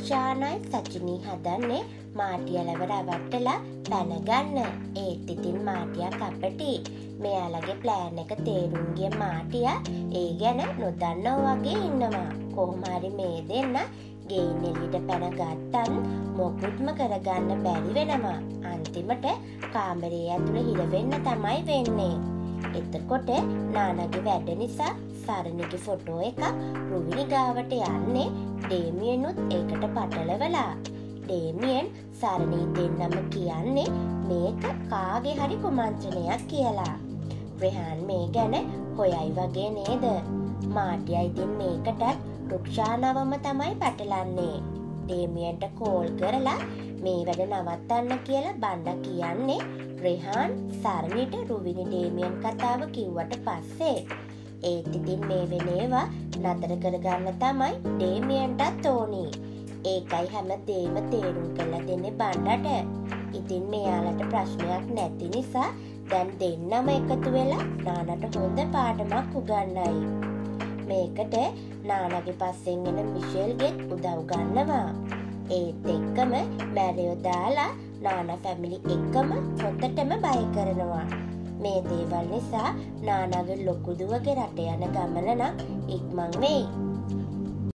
රුක්ෂානයි සචිනී හදන්නේ මාටියලව රවට්ටලා පැනගන්න. ඒත් ඉතින් මාටියා කපටි. මෙයාලගේ ප්ලෑන් එක තේරුම් ගිය මාටියා ඒ ගැන නොදන්නව වගේ ඉන්නවා. කොහොම හරි මේ දෙන්න ගෙයින් එළියට පැන ගත්තත් මොකුත්ම කරගන්න බැරි වෙනවා. අන්තිමට කාමරේ ඇතුළේ හිර වෙන්න තමයි වෙන්නේ. එතකොට නානගේ වැඩ නිසා සරණිගේ ෆොටෝ එකක් රුවිනි ගාවට යන්නේ ඩේමියනුත් ඒකට පටලවලා. ඩේමියන් සරණී දෙන්නම කියන්නේ මේක කාගේ හරි කුමන්ත්‍රණයක් කියලා. රෙහාන් මේ ගැන හොයයි වගේ නේද? මාටියා ඉතින් මේකටත් රුක්ෂානවම තමයි පටලන්නේ. ඩේමියන්ට කෝල් කරලා මේ වැඩ නවත්තන්න කියලා බණ්ඩ කියන්නේ රෙහාන් සරණිට රුවිනි ඩේමියන් කතාව කිව්වට පස්සේ. ඒත් ඉතින් මේ වෙන ඒවා නතර කරගන්න තමයි ඩේමියන්ටත් ඕනි. ඒකයි හැම දේම තේරුම් කරලා දෙන්නේ බණ්ඩට. ඉතින් මෙයාලට ප්‍රශ්නයක් නැති නිසා දැන් දෙන්නම එකතු වෙලා නානට හොඳ පාඩමක් උගන්වයි. මේකට නානගේ පස්සෙන් එන මිෂෙල්ගෙත් උදව් ගන්නවා. ඒත් එක්කම මැරියෝ දාලා නානා ෆැමිලි එක්කම හොඳටම බය කරනවා. මේ දේවල් නිසා නානාගේ ලොකු දුවගේ රට යන ගමන නම් ඉක්මන් වෙයි.